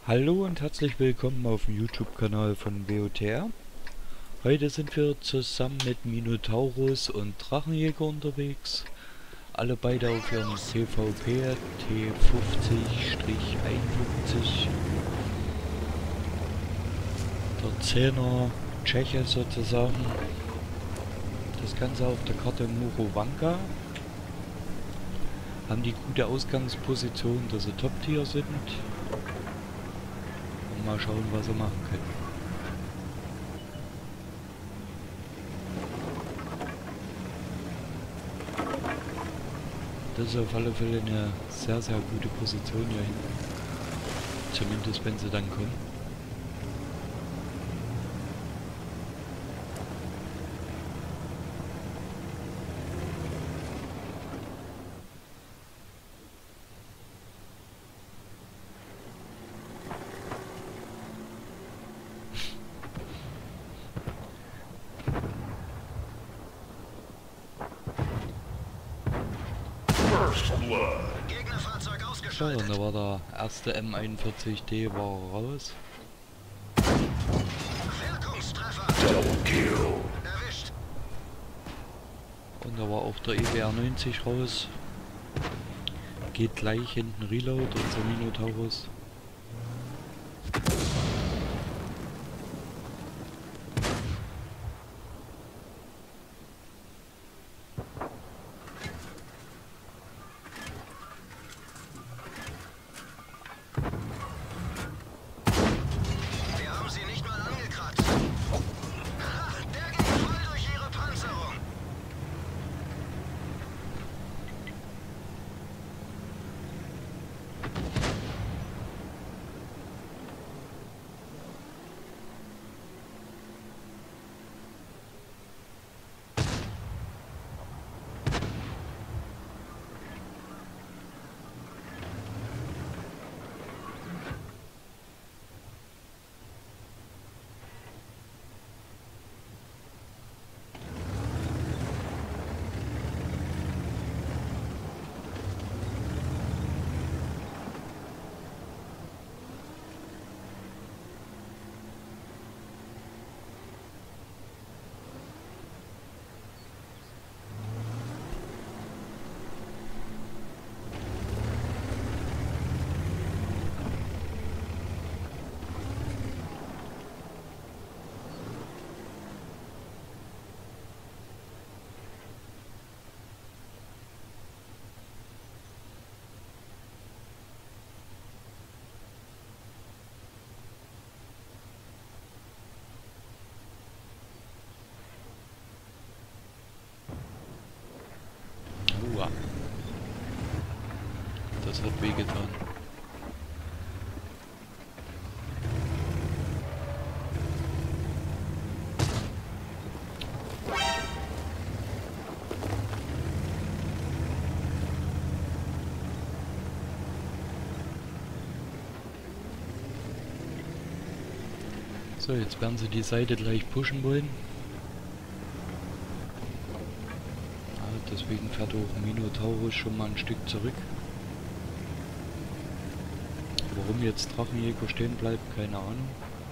Hallo und herzlich willkommen auf dem YouTube-Kanal von WOTR. Heute sind wir zusammen mit Minotaurus und Drachenjäger unterwegs. Alle beide auf ihrem PvP T50-51. Der 10er Tscheche sozusagen. Das Ganze auf der Karte Murowanka. Haben die gute Ausgangsposition, dass sie Top-Tier sind. Und mal schauen, was sie machen können. Das ist auf alle Fälle eine sehr, sehr gute Position hier hinten. Zumindest wenn sie dann kommen. Gegnerfahrzeug So, ausgeschaltet. und da war der erste M41D war raus. Wirkungstreffer. Erwischt. Und da war auch der EBR 90 raus. Geht gleich hinten Reload, unser Minotaurus. Wir haben sie nicht mal angekratzt. Ha, der ging voll durch ihre Panzerung. Uah. Das hat wehgetan. So, jetzt werden sie die Seite gleich pushen wollen. Deswegen fährt auch Minotaurus schon mal ein Stück zurück. Warum jetzt Drachenjäger stehen bleibt, keine Ahnung.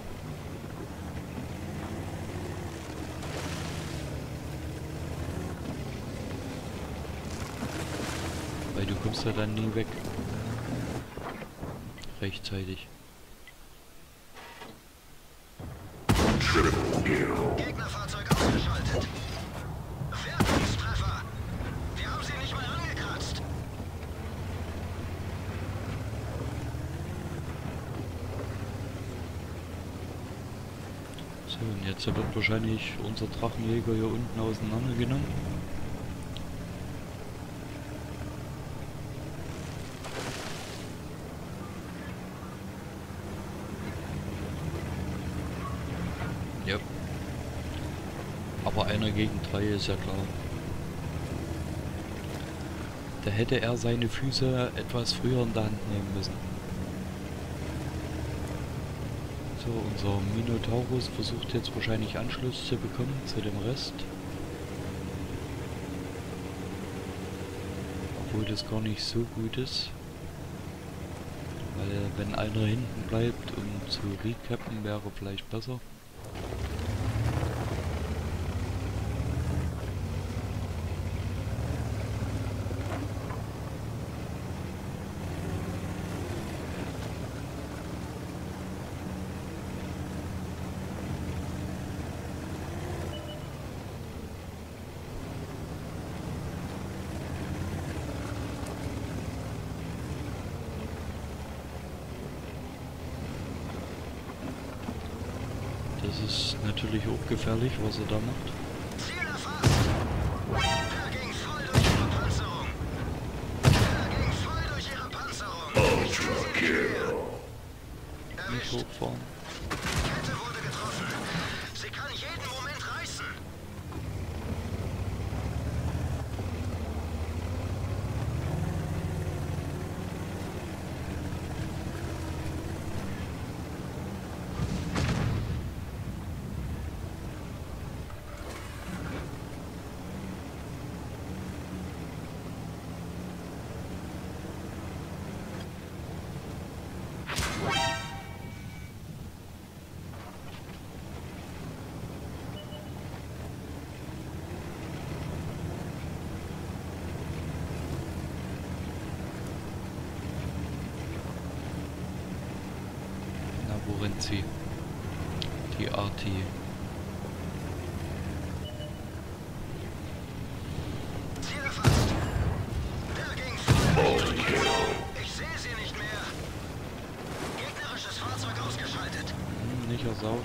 Weil du kommst ja dann nie weg. Rechtzeitig. Gegnerfahrzeug ausgeschaltet. Wirkungstreffer. Wir haben sie nicht mal angekratzt. So, und jetzt wird wahrscheinlich unser Drachenjäger hier unten auseinandergenommen. Ja. Aber einer gegen 3 ist ja klar. Da hätte er seine Füße etwas früher in der Hand nehmen müssen. So, unser Minotaurus versucht jetzt wahrscheinlich Anschluss zu bekommen zu dem Rest. Obwohl das gar nicht so gut ist. Weil wenn einer hinten bleibt, um zu recappen, wäre vielleicht besser. Das ist natürlich auch gefährlich, was er da macht. Ziel erfasst! Der ging voll durch ihre Panzerung! Der ging voll durch ihre Panzerung! Ich sehe sie nicht mehr! Nicht Erwischt! hochfahren. Die Kette wurde getroffen! Sie kann jeden Moment reißen! Na, wo rennt sie? Die Arti. Ziel erfasst! Der ging voll durch ihre Panzerung! Ich sehe sie nicht mehr! Gegnerisches Fahrzeug ausgeschaltet! Nicht ersauft.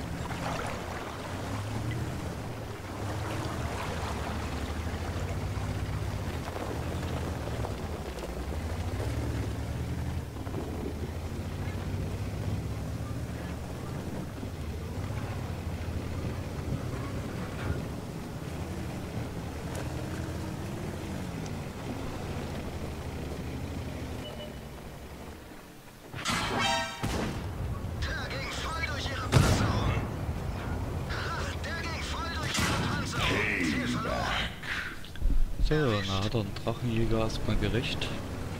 Der ging voll durch ihre Panzerung! Der ging voll durch ihre Panzerung! Ziel verloren! So, na hat er einen Drachenjäger erstmal gerecht.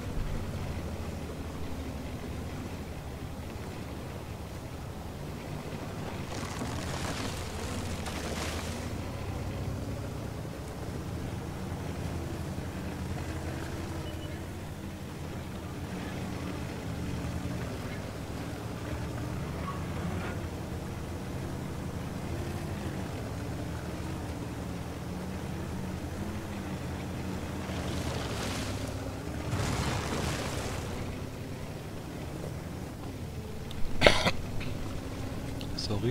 Sorry.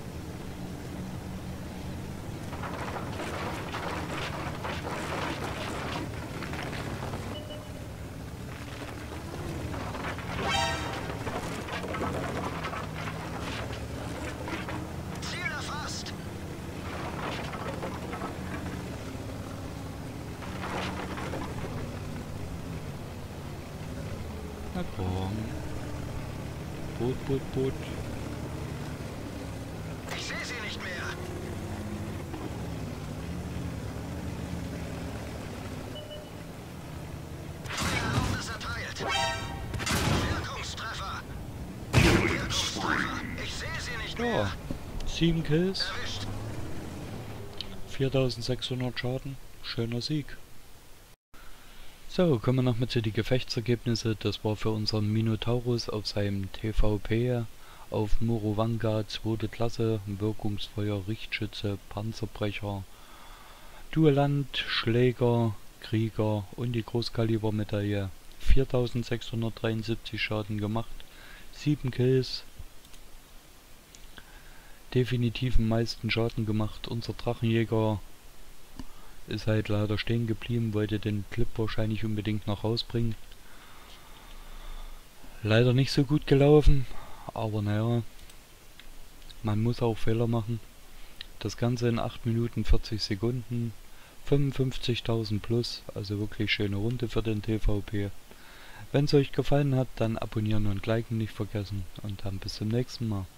Ziel erfasst! Na komm. Boot. Ich sehe sie nicht mehr! Feueralarm ist erteilt! Wirkungstreffer! Wirkungstreffer! Ich sehe sie nicht mehr! Ja, 7 Kills, Erwischt! 4600 Schaden. Schöner Sieg. So, kommen wir noch mal zu den Gefechtsergebnisse. Das war für unseren Minotaurus auf seinem TVP auf Muruvanga 2. Klasse, Wirkungsfeuer, Richtschütze, Panzerbrecher, Duellant, Schläger, Krieger und die Großkalibermedaille. 4673 Schaden gemacht, 7 Kills, definitiv am meisten Schaden gemacht. Unser Drachenjäger ist halt leider stehen geblieben, wollte den Clip wahrscheinlich unbedingt noch rausbringen. Leider nicht so gut gelaufen, aber naja, man muss auch Fehler machen. Das Ganze in 8 Minuten 40 Sekunden, 55.000 plus, also wirklich schöne Runde für den TVP. Wenn es euch gefallen hat, dann abonnieren und liken nicht vergessen und dann bis zum nächsten Mal.